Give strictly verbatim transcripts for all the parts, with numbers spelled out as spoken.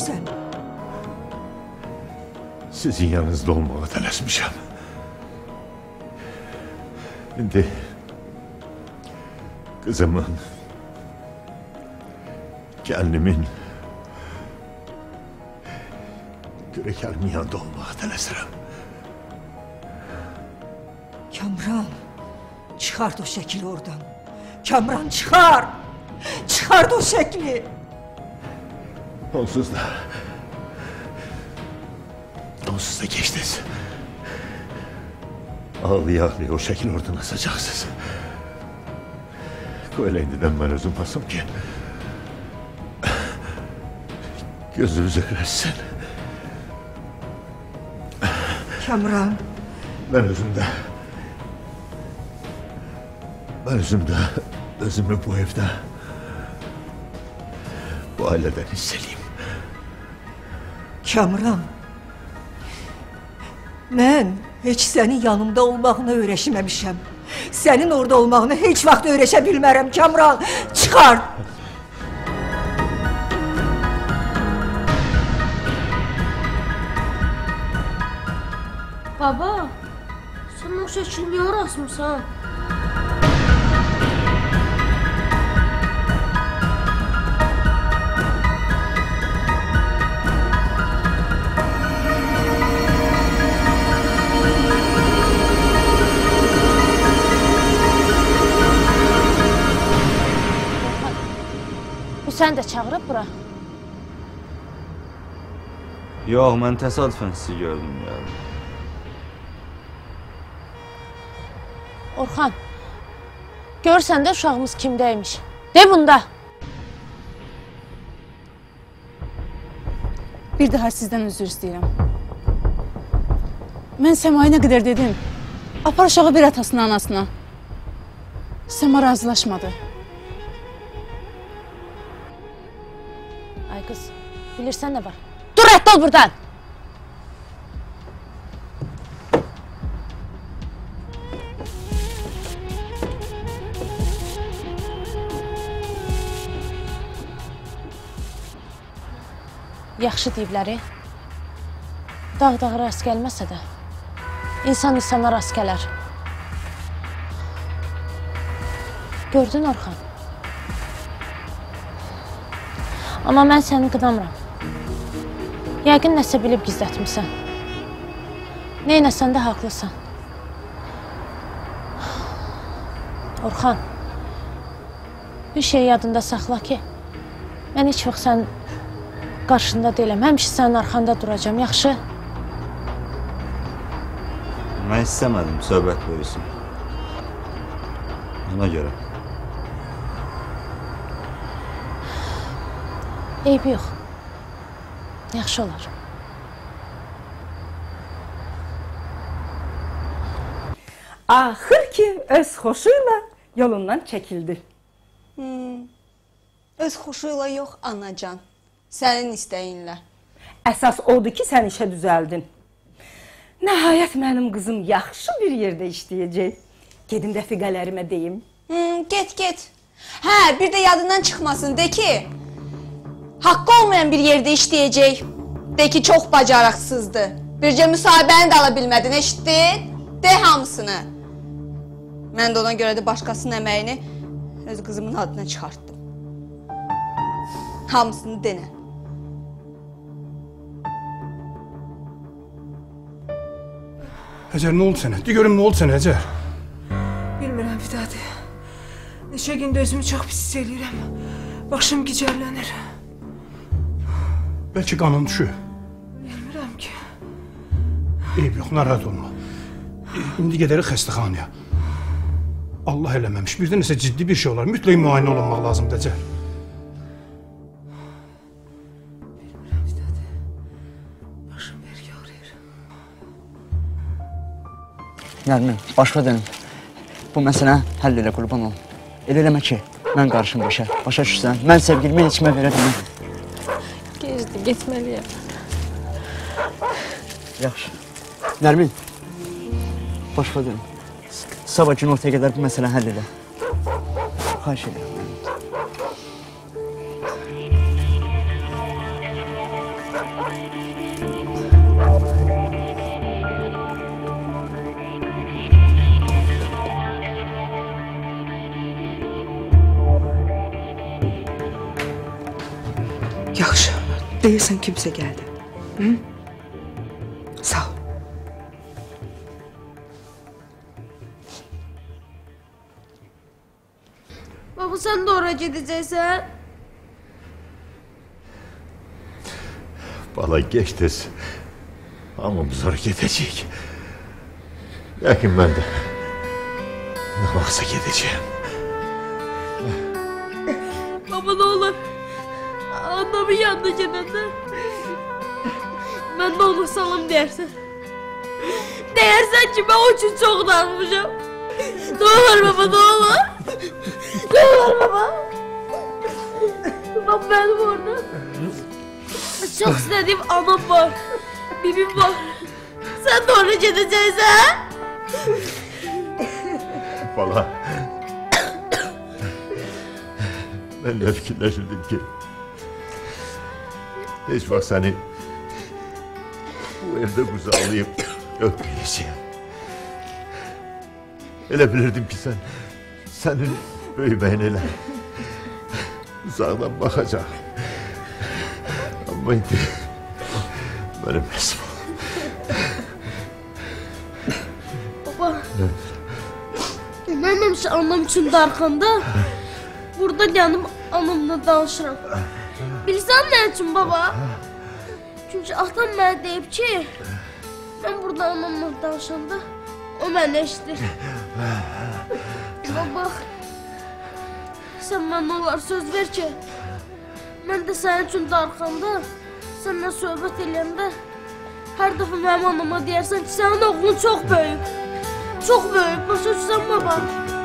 görürsən? Sizin yanınızda olmağa tələsmişəm. İndi kızımın, kendimin, Gürekar'ın yanında olmağa tələsirəm. Kamran, çıxart o şəkili oradan. Kamran, çıxar! Çıxart o şəkli! Onsuz da, onsuz da geçtiniz. Ağlaya ağlaya o şekil oradan asacaksınız. Öyle indiden ben özüm basım ki gözünüzü kırarsın. Kamran. Ben özümde ben özümde özümü bu evde bu aileden hisseliyim. Kamran, mən heç sənin yanımda olmağını öyrəşməmişəm. Sənin orada olmağını heç vaxt öyrəşə bilmərəm, Kamran. Çıxar! Baba, sen o şəkil niyə arasmısan? Sən də çağırıb bura. Yox, mən təsadüfən sizi gördüm yani. Orxan, görsən də uşağımız kimdəymiş. De bunda. Bir daha sizdən özür istəyirəm. Mən Səmaya nə qədər dedim. Apar uşağı bir atasına, anasına. Səma razılaşmadı. Ay kız, bilirsən nə var? Dur, rədd ol buradan! Yaxşı deyibləri, dağ-dağa rast gəlməsə də, insan insana rast gələr. Gördün Orxan? Amma mən səni qınamıram. Yəqin nəsə bilib gizlətmirsən. Neynəsən də haqlısan. Orxan, bir şey yadında saxla ki, mən heç vaxt sən qarşında deyiləm, həmişə sənin arxanda duracam, yaxşı? Mən istəmədim söhbət böyüsün. Ona görə. Eybi yox. Yaxşı olar. Axır ki, öz xoşuyla yolundan çəkildi. Hmm. Öz xoşuyla yox, anacan. Sənin istəyinlə. Əsas odur ki, sən işə düzəldin. Nəhayət mənim qızım yaxşı bir yerdə işləyəcək. Gedim rəfiqələrimə deyim. Hmm, get, get. Hə, bir də yadından çıxmasın. De ki, haqqı olmayan bir yerdə işləyəcək. De ki, çox bacarıqsızdır. Bircə müsahibəni də ala bilmədin, eşitdin? De hamısını. Mən də ona görə də başqasının əməyini öz qızımın adına çıxartdım. Hamısını denə. Həcər, nə oldu sənə? De görüm, nə oldu sənə, Həcər? Bilmirəm, Vidadi. Neçə gündə özümü çox pis hiss eləyirəm. Başım gicərlənir. Bəlkə qanın düşür. Bilmirəm ki. Eyb yox, narahat olma. İndi gedərik xəstəxanaya. Allah eləməmiş, birdə nəsə ciddi bir şey olar. Mütləq müayinə olunmaq lazımdır, Həcər. Bilmirəm, Vidadi. Başım bərk ağrıyır. Nərmin, başqa dönüm. Bu məsələ həll elə, qurban olun. Elə eləmə ki, mən qarışım başa. Başa düşsən, mən sevgilimi içmə verədim. Gecdi, getməliyəm. Yaxşı. Nərmin, başqa dönüm. Sabah gün ortaya qədər bu məsələ həll elə. Xahiş edirəm. Deyirsən kimsə gəldi. Hı? Sağ ol. Baba sen de oraya gideceksin. Bala geç tez. Hamımız oraya gidecek. Lakin ben de ne varsa gideceğim. Baba ne olur. Anamın yanına gidin. Ben de onu salam dersin. Değersen ki ben o için çok darmışım. Ne olur baba ne olur. Ne olur baba. Bak benim orada. Çok istediğim anam var. Bibim var. Sen de oraya gideceksin ha? Bala. Ben de fikirleşirdim ki hiç bak seni bu evde kucağlayıp öpmeyeceğim. Öyle bilirdim ki sen senin büyümeğine uzaktan bakacak. Ama indi benim resmim. Baba. Ben demiş anam için darkanda. Burada yanım anamla danışıram. Bilirsən ne için baba? Çünkü atam mənə deyib ki, ben burada anamla danışanda o mənə eşitir. Baba, sen bana olar söz ver ki, ben de senin için darkanda, seninle söhbət eləyəndə her defa mənim anama deyərsən ki, senin oğlun çok büyük. Çok büyük, başa düşsən baba.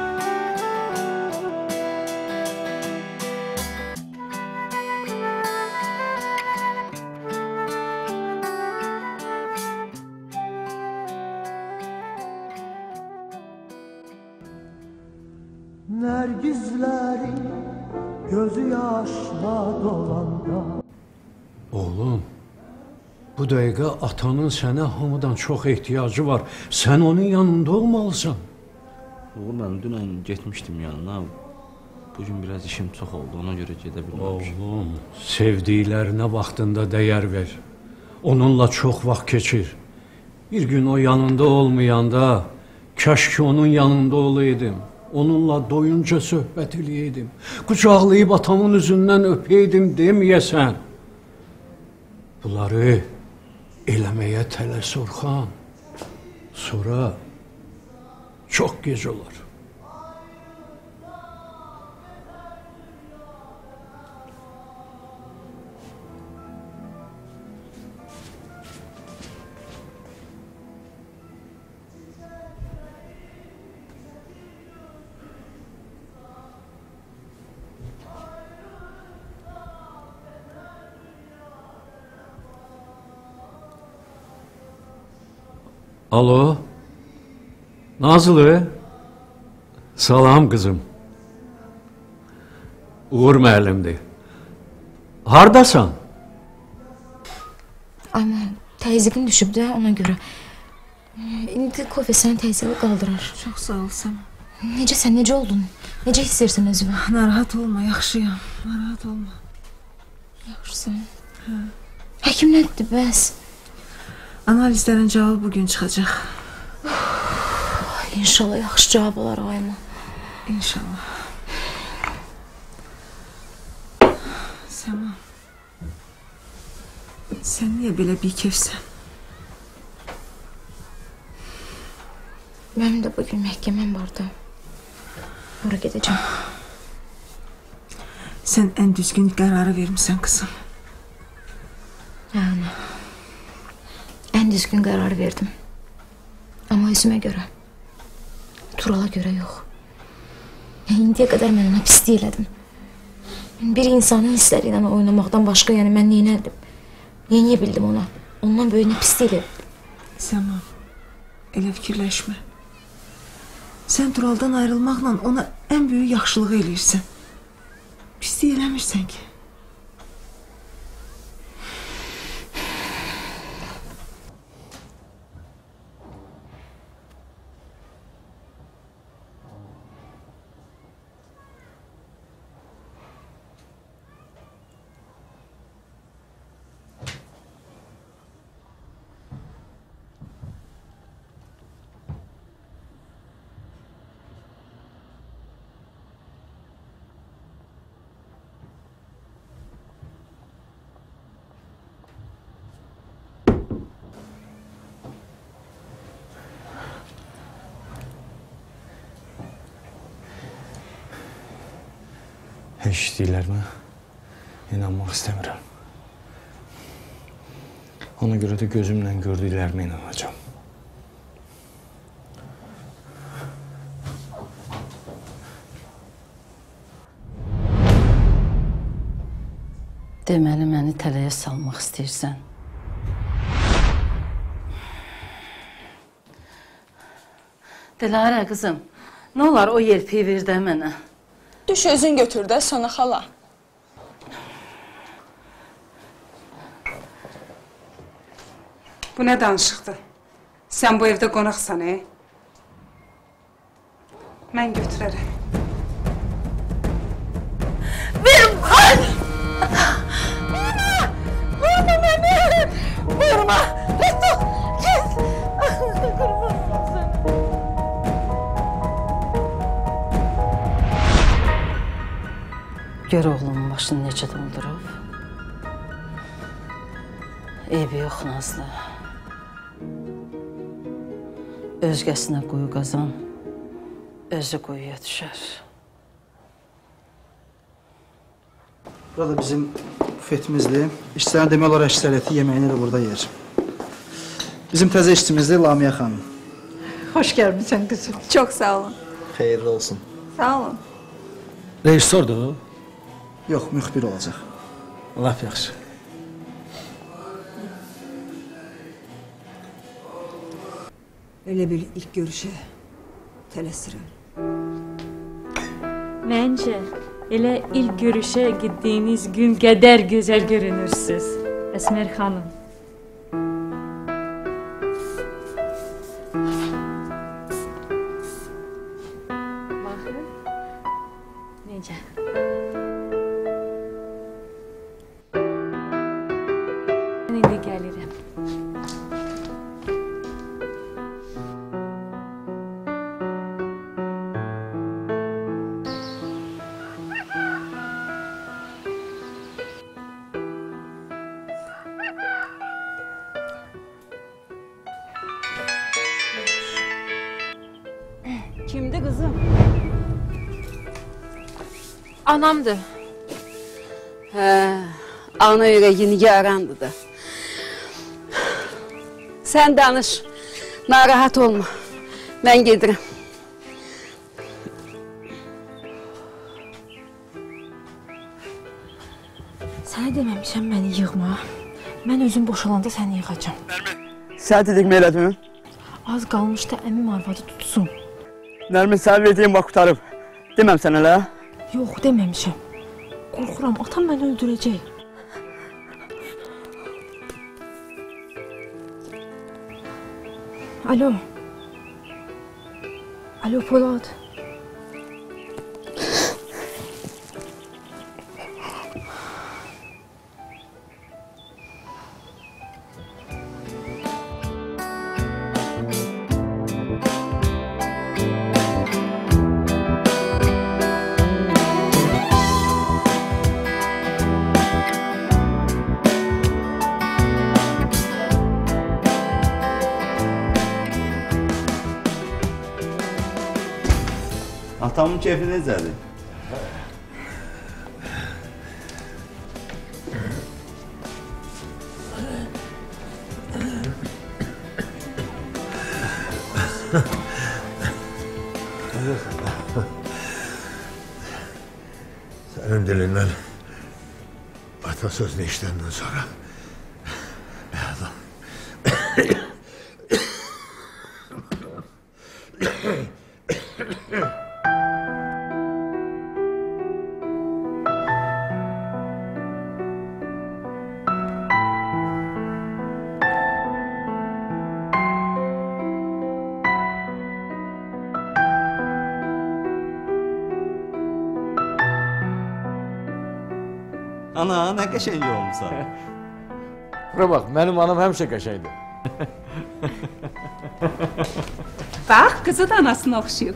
Nergizleri gözü yaşla dolanda. Oğlum, bu dəqiqə atanın sənə hamıdan çox ehtiyacı var. Sən onun yanında olmalısan. Oğlum ben dünən getmiştim yanına. Bugün biraz işim çok oldu, ona göre gedə bilməmişim. Oğlum, sevdiklərinə vaxtında dəyər ver. Onunla çox vaxt keçir. Bir gün o yanında olmayanda, kaş ki onun yanında olaydım. Onunla doyunca söhbət eləyəydim. Qucaqlayıb atamın üzündən öpəydim deməyəsən. Bunları eləməyə tələs Orxan. Sonra çox gec olar. Alo, Nazlı, salam kızım. Uğur müəllimdir. Hardasan? Ama təzyiqin düşüb də ona görə. İndi kofe səni təzyiqi qaldırar. Çox sağ ol Səma. Necəsən, necə oldun? Necə hiss edirsən özünü? Narahat olma, yaxşıyam. Narahat olma. Yaxşısan. Hə. Həkim nə dedi bəs? Analizlərin cavabı bugün çıxacaq. İnşallah yaxşı cavab olar ayma. İnşallah. Səma, sən niyə belə bir kefsən? Mənim də bugün məhkəməm vardı. Ora gedəcəm. Sən ən düzgün qərarı vermişsən qızım. Yəni, ən düzgün qərar verdim. Amma özümə görə. Turala görə yox. İndiyə qədər mən ona pislik elədim. Bir insanın hissləri ilə oynamaqdan başqa, yəni mən neynədim? Neyniyə bildim ona? Ondan böyüyünə pislik elədim. Səma, elə fikirləşmə. Sən Turaldan ayrılmaqla ona ən böyük yaxşılığı eləyirsən. Pislik eləmirsən ki. Eşitdiklərimə inanmaq istəmirəm. Ona görə də gözümlə gördüklərimə inanacağam. Deməli, məni tələyə salmaq istəyirsən. Dilarə, qızım, nə olar o yelpiyi ver də mənə? Düş özün götür də, Sona xala. Bu nə danışıqdır? Sən bu evdə qonaqsan, e? Mən götürərəm. Verim, ay! Vurma məni! Vurma! Resul! Kes! Qurban olsun. Gör oğlumun başını necə doldurub. Eybi yox, Nazlı. Özgəsinə quyu qazan, özü quyuya düşər. Burada bizim bufetimizdir. İşçilərin demək olar əksəriyyəti yeməyini də burada yer. Bizim təzə işçimizdir Lamiyə xanım. Hoş gelmişsin kızım. Çok sağ olun. Xeyirli olsun. Sağ olun. Rejissordur o? Yox, müxbir olacaq. Laf yaxşı. Elə bil ilk görüşə tələsirəm. Məncə, elə ilk görüşə gitdiyiniz gün qədər gözəl görünürsünüz, Əsmər xanım. Baxın, necə? Mən indi gəlirəm. Kimdi kızım? Anamdır. Hə, ana ürəyi nigarandı da. Sən danış, narahat olma. Mən gedirəm. Sənə deməmişəm məni yığma. Mən özüm boşalanda səni yığacam. Sən dedikmi elədin? Az qalmışdı əmim arvadı tutsun. Nərmin, sən verdiyin vaxt qutarıb. Deməm sən elə? Yox, deməmişəm. Qorxuram, atam məni öldürəcək. Alo. Alo, Polad. Atamın keyfi necədir? Sənin dilindən ata sözünü işləndən sonra Ana, nə qəşəng olmuşsan. Bura bax, mənim anam həmişə qəşəngdir. Bax, qızı da anasına oxşuyub.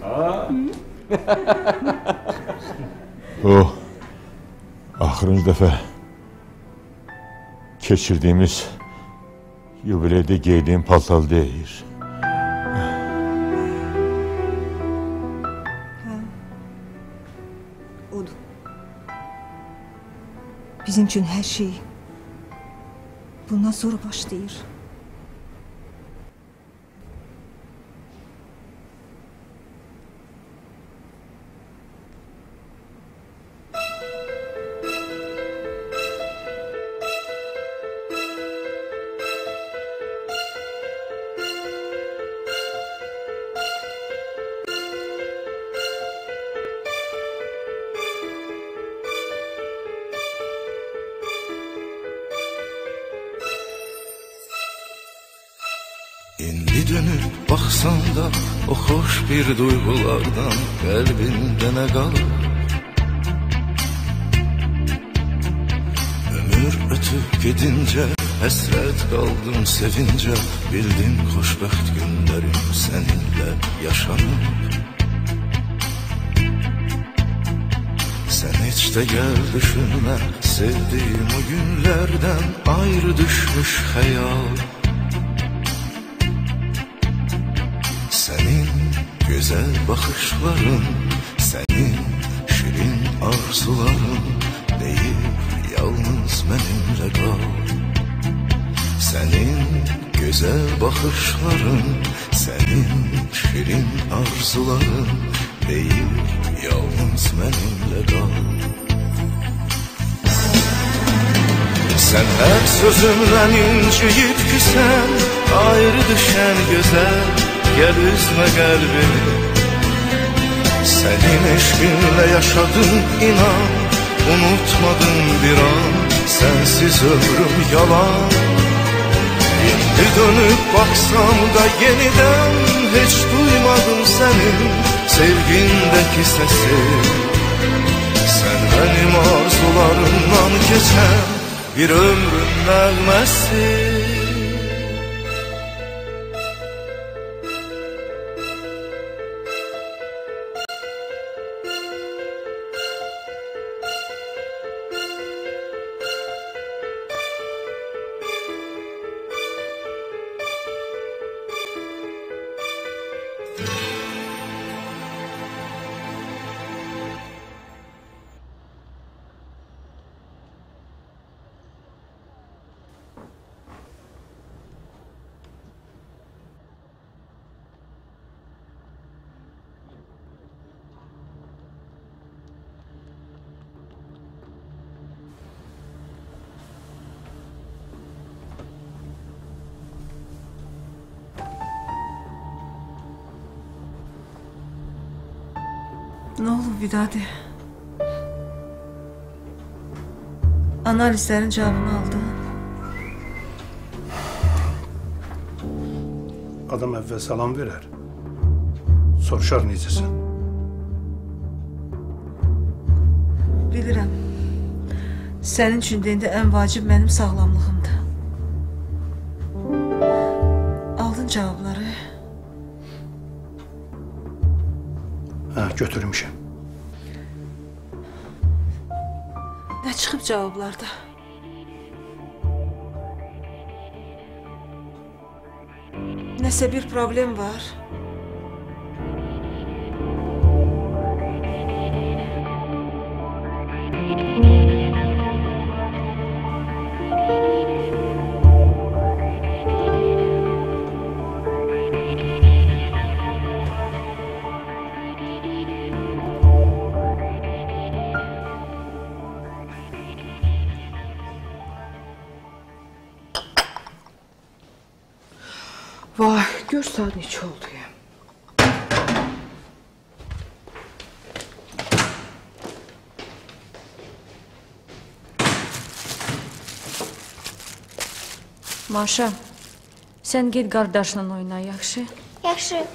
O, axırıncı dəfə keçirdiyimiz yubileydə geydiyim paltal deyir. Odur. Bizim üçün hər şey bundan sonra başlayır. İndi dönüp baksan da o hoş bir duygulardan kalbinde ne kalır? Ömür ötüp gidince hasret kaldım sevince, bildim hoşbəxt günlerim seninle yaşanır. Sen hiç de gel düşünme, sevdiğim o günlerden ayrı düşmüş hayal. Senin güzel bakışların, senin şirin arzuların değil, yalnız benimle kal. Senin güzel bakışların, senin şirin arzuların değil, yalnız benimle kal. Sen her sözümle inciyip küsen, ayrı düşen güzel, gel üzme kalbimi. Senin eşkinle yaşadım inan, unutmadım bir an, sensiz ömrüm yalan. Şimdi dönüp baksam da yeniden hiç duymadım senin sevgindeki sesi. Sen benim arzularımdan geçen bir ömrün nəğməsi. Ne olub Vidadi? Analizlərin cavabını aldın. Adam əvvəl salam verər. Soruşar necəsən? Bilirəm. Sənin üçün də indi ən vacib mənim sağlamlığımdır. Aldın cavabları. Hə, götürmüşəm. Nə çıxıb cavablarda? Nəsə bir problem var. Vay, gör saat neçə oldu ya. Maşa, sən get qardaşla oyna, yaxşı? Yaxşı.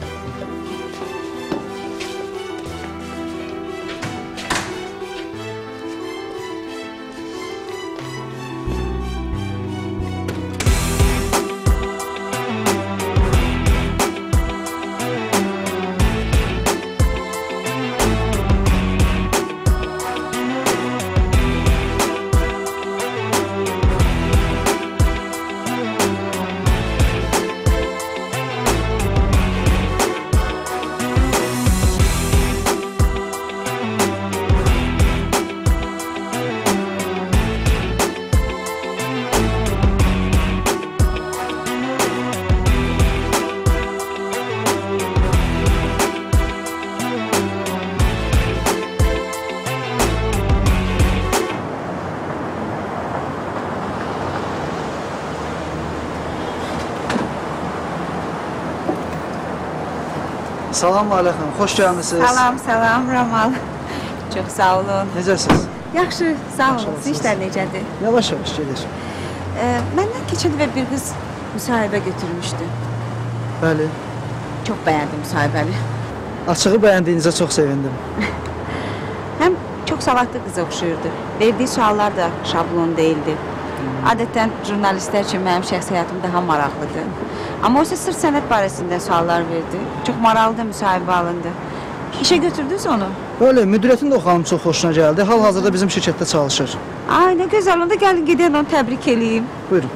Salam Lalə xanım, xoş gəlmisiniz. Salam, salam Ramal. Çox sağ olun. Necəsiniz? Yaxşı, sağ olun. Sizin işlər necədir? Yavaş-yavaş gedir. Ee, məndən keçən və bir qız müsahibə götürmüşdü. Bəli. Çox bəyəndim müsahibəni. Açığı bəyəndiyinizə çox sevindim. Həm çox savadlı qıza oxşuyurdu. Verdiyi suallar da şablon değildi. Adətən jurnalistlər üçün mənim şəxsi həyatım daha maraqlıdır. Amma o isə sırf sənət barəsində suallar verdi. Çox maraqlı da müsahibə alındı. İşə götürdünüz onu? Böyle, müdiriyyətin də o xanım çox xoşuna gəldi. Hal-hazırda bizim şirkətdə çalışır. Ay, nə gözəl, onda gəlin gedəyən onu təbrik eləyim. Buyurun.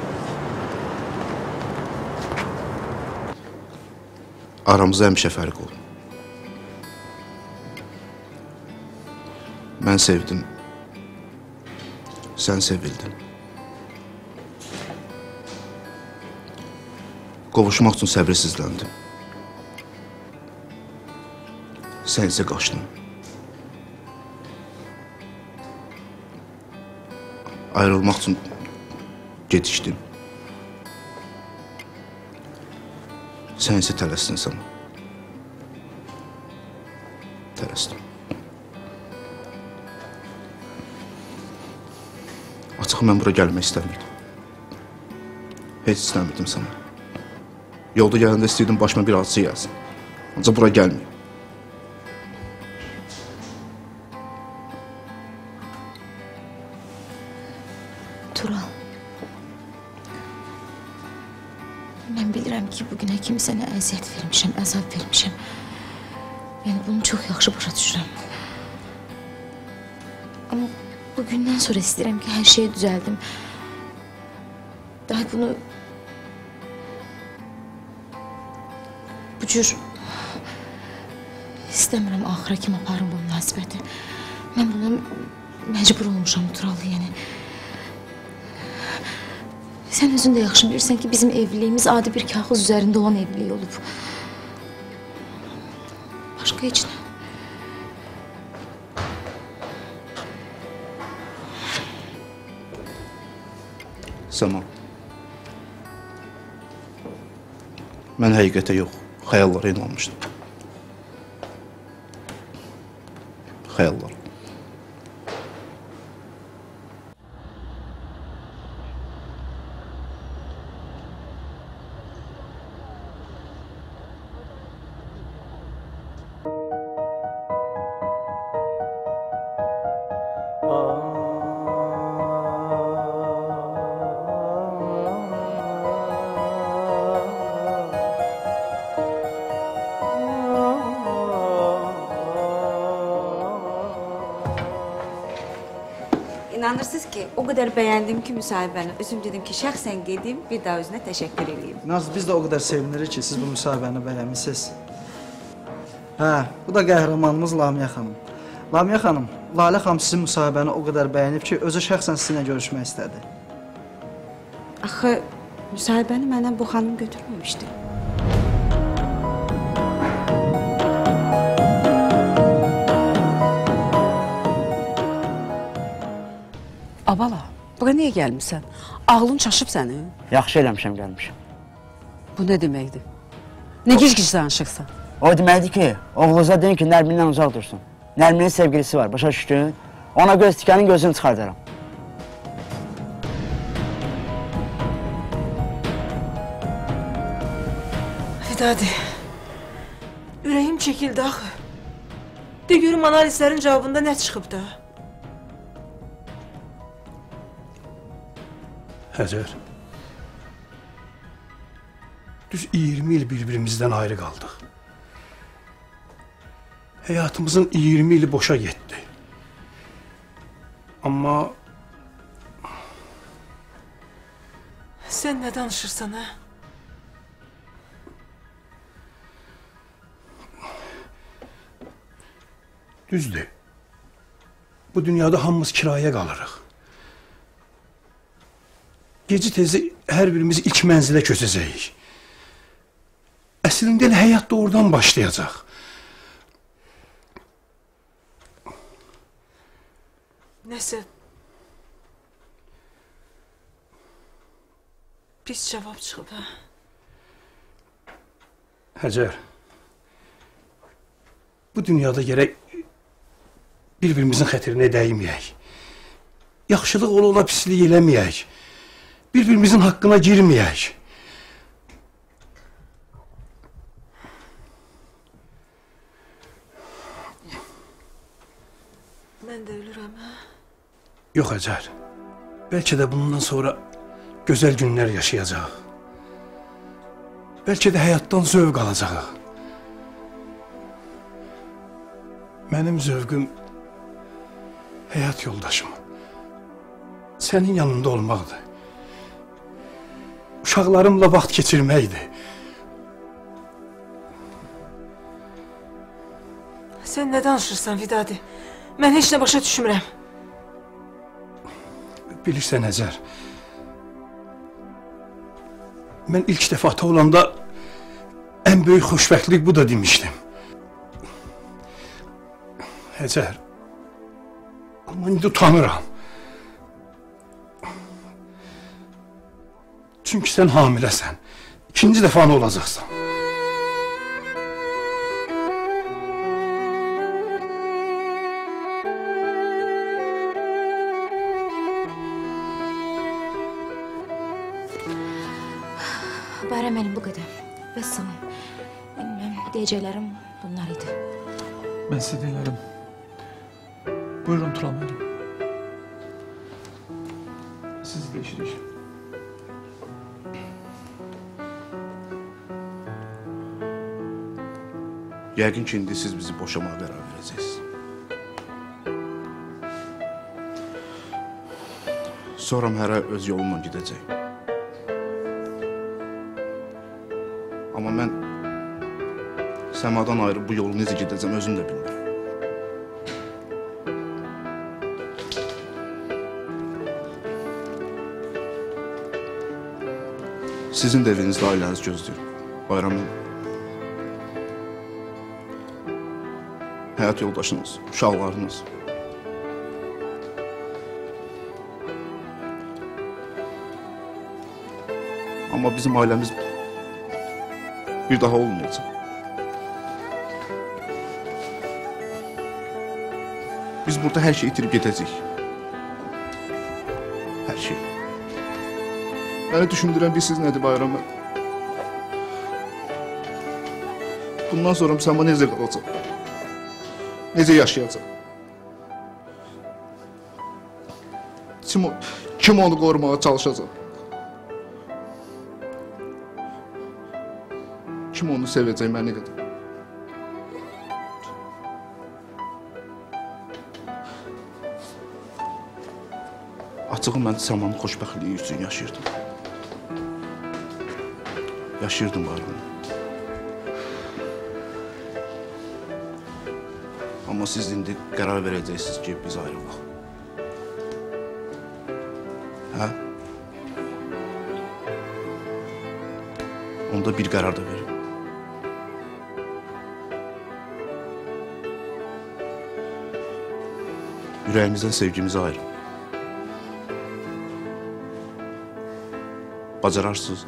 Aramızda həmişə fərq oldu. Mən sevdim. Sən sevildin. Qovuşmaq üçün səbirsizləndim. Sən isə qaçdın. Ayrılmaq üçün gecikdin. Sən isə tələsdin sana. Tələsdim. Açıq mən bura gəlmək istəmirdim. Heç istəmirdim sana. Yolda gələndə istəyirdim başıma bir hadisə gəlsin. Ancaq bura gəlməyim. Tural. Mən bilirəm ki, bugünə kimi sənə əziyyət vermişəm, əzab vermişəm. Yəni, bunu çox yaxşı başa düşürəm. Amma bugündən sonra istəyirəm ki, hər şeyi düzəldim. Daha bunu... Bu cür... İstəmirəm axıra kimi aparım bu münasibəti. Mən buna məcbur olmuşam, Tural, yəni. Sən özün də yaxşı bilirsən ki, bizim evliliyimiz adi bir kağız üzərində olan evlilik olub. Başqa heç nə. Səma. Mən həqiqətə yox, xəyallara inanmışdım. Xəyallar. İnanırsınız ki, o qədər bəyəndim ki müsahibəni. Özüm dedim ki, şəxsən gedim, bir daha özünə təşəkkür edeyim. Naz, biz də o qədər sevinirik ki, siz bu müsahibəni bəyənmişsiniz. Hə, bu da qəhrəmanımız Lamiyə xanım. Lamiyə xanım, Lalə xanım sizin müsahibəni o qədər bəyənib ki, özü şəxsən sizinlə görüşmək istədi. Axı, müsahibəni məndən bu xanım götürməmişdi. Abala, bura niyə gəlmişsən? Ağlın çaşıb sənin? Yaxşı eləmişəm, gəlmişəm. Bu nə deməkdir? Nə gic-gic danışırsan? O deməkdir ki, oğlunuza deyin ki, Nərmindən uzaq dursun. Nərminin sevgilisi var, başa düşdün? Ona göz tikənin gözünü çıxardaram. Vidadi, ürəyim çəkildi axı. De görüm analizlərin cavabında nə çıxıb da? Həcər, düz iyirmi il bir-birimizdən ayrı qaldıq. Həyatımızın iyirmi ili boşa getdi. Amma... Sən nə danışırsan, hə? Düzdür. Bu dünyada hamımız kiraya qalırıq. Geci tezi hər birimiz ilk mənzilə köçəcəyik. Əslində elə həyat da oradan başlayacaq. Nəsə... Pis cavab çıxıb, hə? Həcər, bu dünyada gerek bir-birimizin xətrinə dəyməyək. Yaxşılıq ola-ola pislik eləməyək. Bir-birimizin haqqına girməyək. Mən də ölürəm, hə? Yox, Əcər. Bəlkə də bundan sonra gözəl günlər yaşayacaq. Bəlkə də həyatdan zövq alacaq. Mənim zövqüm həyat yoldaşım sənin yanında olmaqdır. Uşaqlarımla vaxt keçirməkdir. Sən nə danışırsan, Vidadi? Mən heç nə başa düşmürəm. Bilirsən, Əcər, mən ilk dəfə ata olanda ən böyük xoşbəxtlik bu da demişdim. Əcər, amma indi utanıram. Çünki sən hamiləsən. İkinci dəfə ana olacaqsan. Bayram mənim bu qədər. Bəs sana. Mən deyəcəklərim bunlar idi. Mən sizə deyərəm. Buyurun Tural mənim. Sizi değişirik. Yəqin ki, indi siz bizi boşamağa qərar verəcəksiniz. Sonra hərə öz yolunla gedəcək. Amma mən Səmadan ayrı bu yolu necə gedəcəm özüm də bilmirəm. Sizin də evinizdə ailəniz gözləyir. Bayramın həyat yoldaşınız, uşaqlarınız. Amma bizim ailəmiz bir daha olmayacaq. Biz burada hər şeyi itirib gedəcəyik. Hər şey. Məni düşündürən bir siz nədir Bayram? Bundan sonra Səma necə qalacaq? Necə yaşayacaq? Kim, kim onu qorumağa çalışacaq? Kim onu sevəcək məni qədər? Açığı mən Səmanın xoşbəxtliyi üçün yaşayırdım. Yaşayırdım Bayram. Amma siz indi qərar verəcəksiniz ki, biz ayrılaq. Hə? Onda bir qərar da verin. Ürəyimizdən sevgimizi ayırın. Bacararsınız.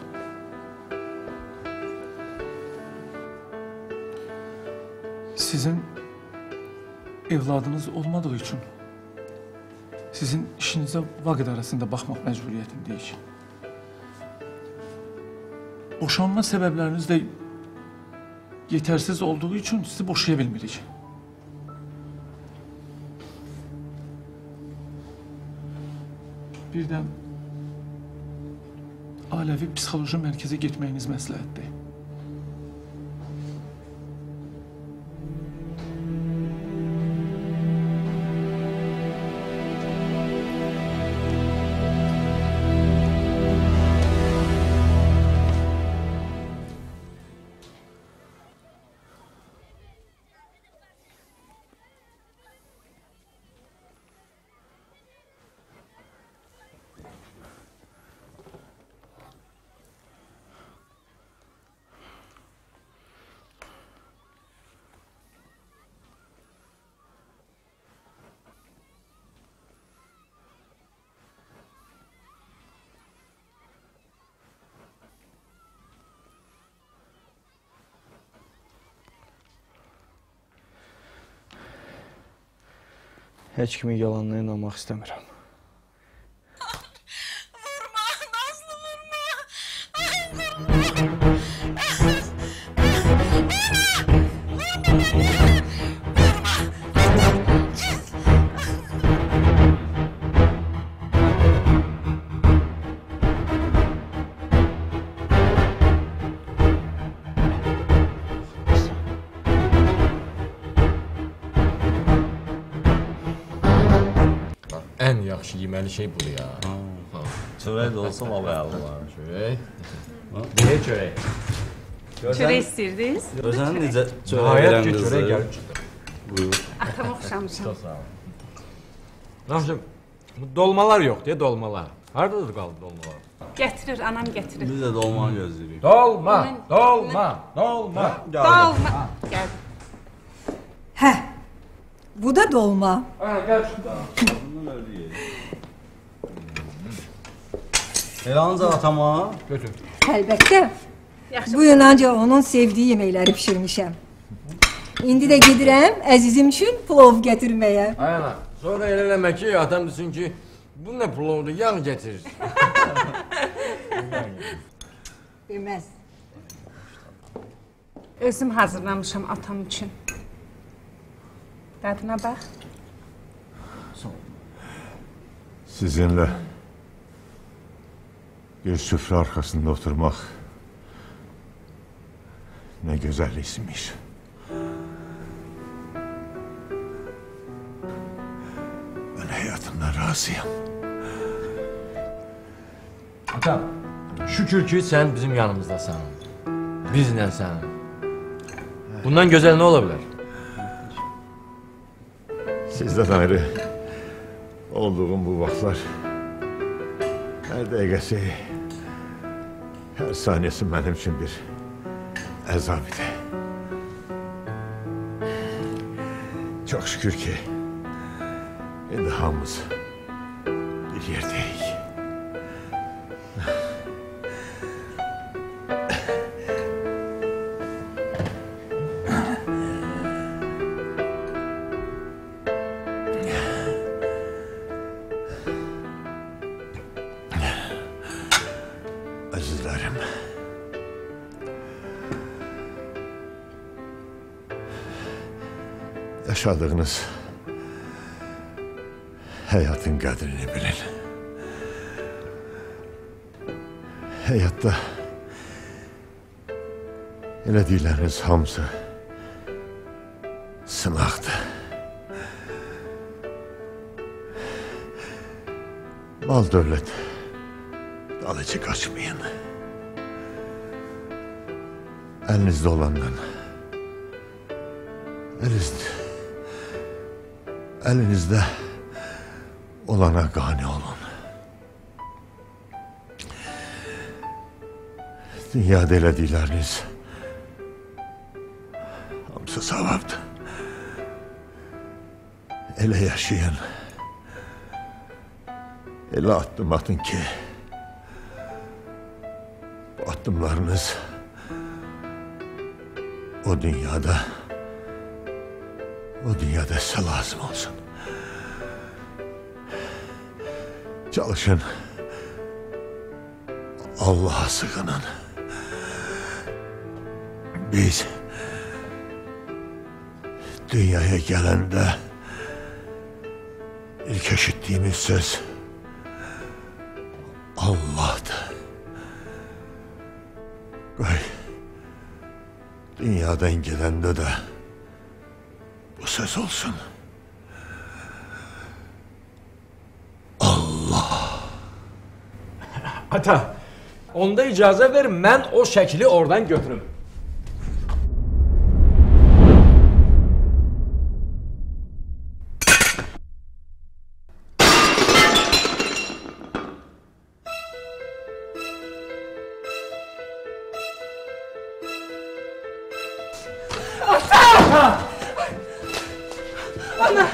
Sizin evladınız olmadığı üçün sizin işinizə vaxt arasında baxmaq məcburiyyətindəyik. Boşanma səbəbləriniz də yetərsiz olduğu üçün sizi boşaya bilmirik. Bir də ailəvi psixoloji mərkəzə getməyiniz məsləhətdir. Heç kimin yalanına inanmaq istəmirəm. Vurma, Nazlı vurma. Ay vurma. Ən yaxşı yeməli şey budur ya. Çörək də olsa baba yalvar. Çörək. Niyə çörək? Çörək istəyirdiniz? Görsən necə çörək Nəhayət verən ki, qızı. çörək gəlib çıxdı. Buyur. Atama oxşamışam. Çox sağ ol. Naxçım, bu dolmalar yox deyə dolmalar. Haradadır qaldı dolmalar? Gətirir, anam gətirir. Biz də dolmanı gözləyirik. Dolma, dolma, dolma. Dolma. Gəl. Hə, bu da dolma. Hə, gəl şurada. Elə ancaq atama. Götür. Əlbəttə. Bu gün ancaq onun sevdiyi yeməkləri pişirmişəm. İndi də gedirəm əzizim üçün plov gətirməyə. Ay ana, sonra elə eləmə ki, atam desin ki, bu nə plovdur, yağ gətir. Deməz. Özüm hazırlamışam atam üçün. Dadına bax. Sizinle bir süfre arkasında oturmak ne güzel ismiş. Ben hayatımdan razıyım. Atam, şükür ki sen bizim yanımızdasan. Bizle sen. Bundan güzel ne olabilir? Sizden ayrı olduğum bu vaxtlar her dəqiqəsi, her saniyesi benim için bir əzab idi. Çok şükür ki indi hamımız bir yerdəyik. Azizlerim, yaşadığınız hayatın qədrini bilin. Hayatta elədikləriniz hamısı sınaqdır. Mal dövlət dalıcı kaçmayın. Elinizde olandan elinizde, elinizde olana gani olun. Dünyada elədikləriniz hamısı savabdır. Elə yaşayın, elə addım atın ki bu adımlarınız o dünyada o dünyada size lazım olsun. Çalışın, Allah'a sığının. Biz dünyaya gelende ilk eşittiğimiz söz Allah'tı. Koy, dünyadan gelende de bu söz olsun. Allah. Ata, onda icazə ver, mən o şəkli oradan götürüm. Ata! Ana!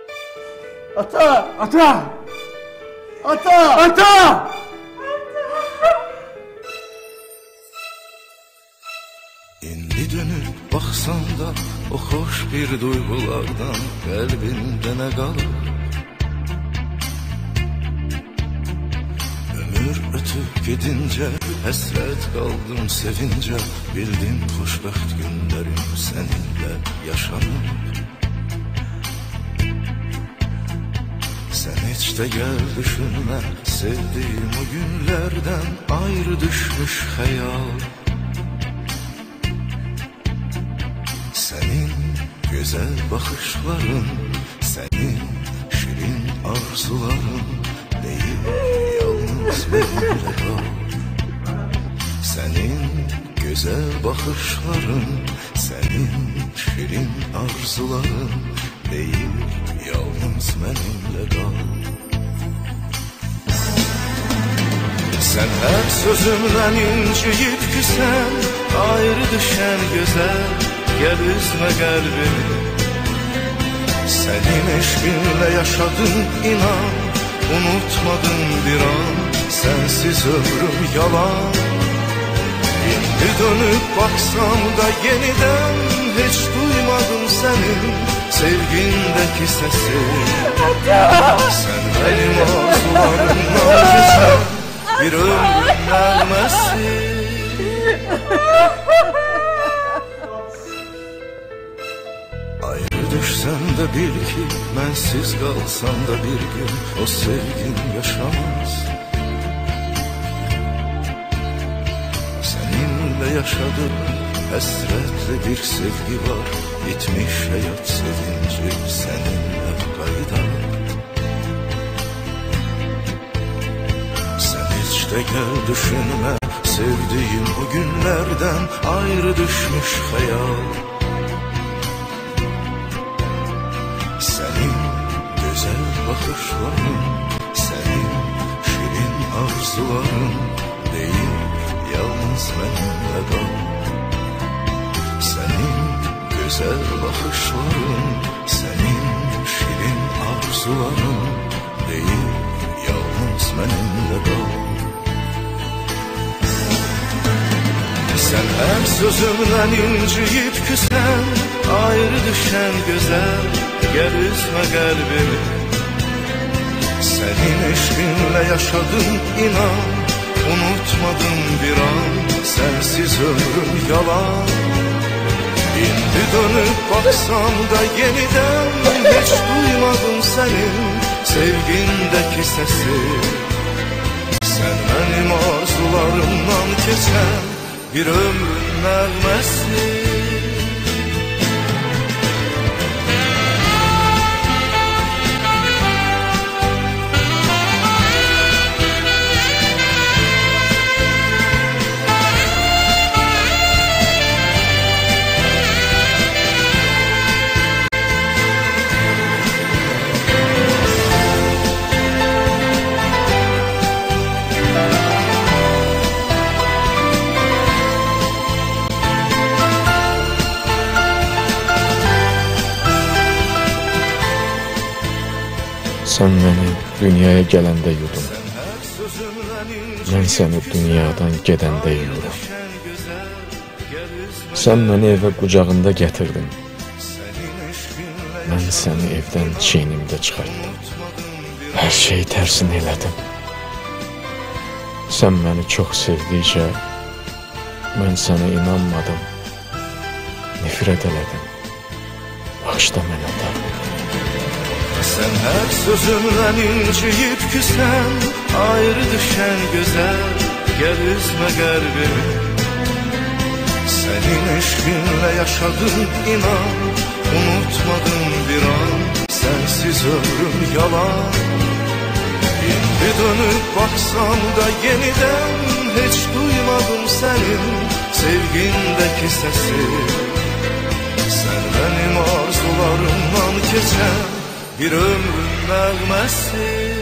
Ata! Ata! Ata! Ata! olsan da o hoş bir duygulardan kalbinde ne kalır? Ömür ötüp gidince hasret kaldım sevince, bildim hoşbəxt günlerim seninle yaşanır. Sen hiç de gel düşünme, sevdiğim o günlerden ayrı düşmüş hayal. Senin güzel bakışların, senin şirin arzuların değil, yalnız benimle kal. Senin güzel bakışların, senin şirin arzuların değil, yalnız benimle kal. Sen her sözümden inciyip küsen, ayrı düşen güzel, gel üzme kalbimi. Senin eşkinle yaşadım inan, unutmadım bir an, sensiz ömrüm yalan. Şimdi dönüp baksam da yeniden hiç duymadım senin sevgindeki sesi. Sen benim arzularımdan geçen bir ömrün vermesi. Ayrı düşsen de bil ki, bensiz kalsam da bir gün o sevgin yaşamaz. Seninle yaşadım, hasretli bir sevgi var, gitmiş hayat sevinci seninle kayda. Sen hiç de gel düşünme, sevdiğim o günlerden ayrı düşmüş hayal. Senin güzel bakışların, senin şirin arzuların değil, yalnız benimle kal. Senin güzel bakışların, senin şirin arzuların değil, yalnız benimle kal. Sen her sözümden inciyip küsen, ayrı düşen güzel, gel üzme kalbimi. Senin eşkinle yaşadım inan, unutmadım bir an, sensiz ömrüm yalan. Şimdi dönüp baksam da yeniden hiç duymadım senin sevgindeki sesi. Sen benim arzularımdan geçen bir ömrün vermesi. Sen beni dünyaya gələndə yudun, mən səni dünyadan gedəndə yuyuram. Sən məni evə qucağında gətirdin, mən səni evdən çiynimdə çıxartdım. Hər şeyi tərsinə elədim. Sən məni çox sevdikcə, mən sənə inanmadım, nifrət elədim. Bağışla mənə də. Sen her sözümden inciyip küsen, ayrı düşen güzel, gel üzme kalbimi. Senin eşkinle yaşadım inan, unutmadım bir an, sensiz ömrüm yalan. Şimdi dönüp baksam da yeniden hiç duymadım senin sevgindeki sesi. Sen benim arzularımdan geçen bir ömrün vermesi.